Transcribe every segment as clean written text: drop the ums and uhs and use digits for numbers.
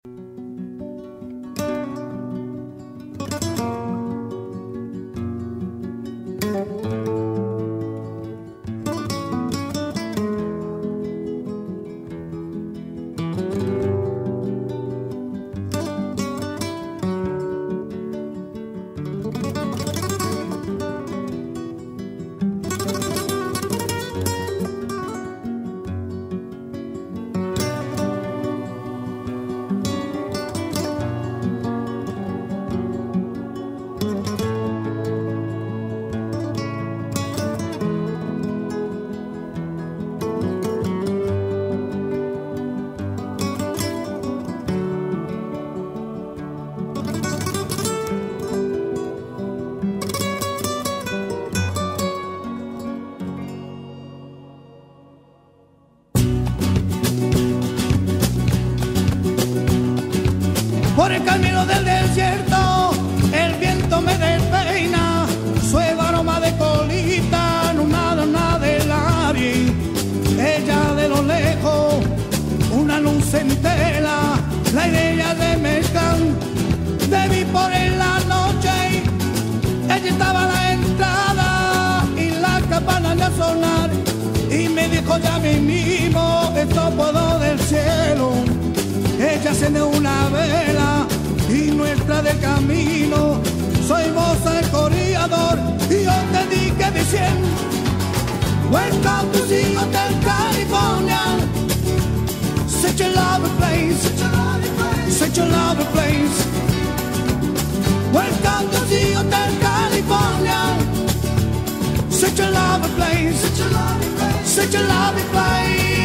Por el camino del desierto, el viento me despeina, suave aroma de colita, nada de la vi. Ella de lo lejos, una luz en tela, la idea de mezclar, te vi por en la noche, ella estaba a la entrada y la campana ya sonar, y me dijo ya mismo, esto puedo del cielo. Ella enciende una vela y nuestra del camino. Soy vos el corredor y yo te dije diciendo: Welcome to the Hotel California. Such a lovely place, such a lovely place. Welcome to the Hotel California. Such a lovely place, such a lovely place.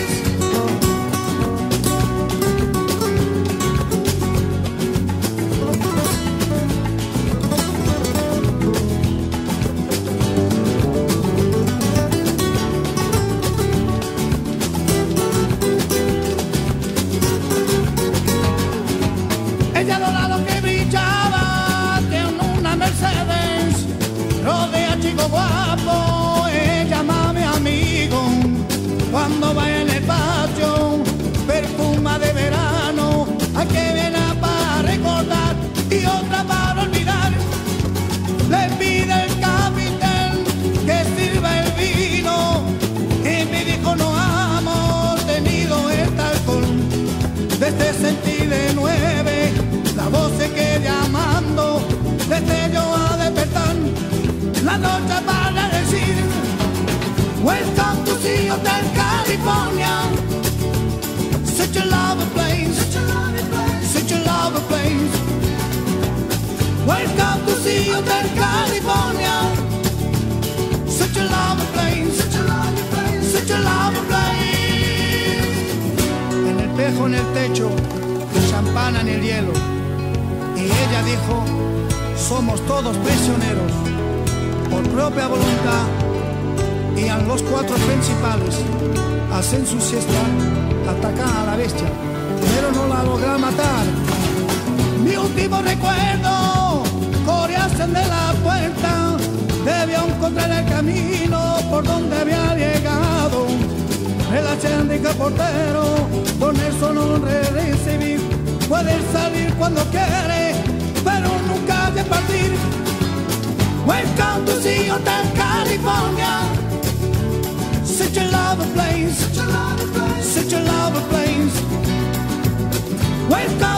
Ella dorado que brillaba, tiene una Mercedes, rodea chico guapo, ella mami amigo. Cuando va en el patio, perfuma de verano, hay que viene para recordar y otra para olvidar. Le pide el capitán que sirva el vino y me dijo: no hemos tenido este alcohol desde sentí de 9. La voz se queda llamando, desde yo a despertar, la noche para decir: Welcome to the Hotel California. Such a lovely place, such a lovely place. Welcome to the Hotel California. Such a lovely place, such a lovely place. En el espejo, en el techo, champana en el hielo. Y ella dijo: somos todos prisioneros por propia voluntad, y a los 4 principales hacen su siesta, atacan a la bestia, pero no la logran matar. Mi último recuerdo, corriesen de la puerta, debió encontrar el camino por donde había llegado. Relación de portero, con eso no recibir. Puede salir cuando quiere, pero nunca de partir. Welcome to the Hotel California. Such a lovely place, such a lovely place. Welcome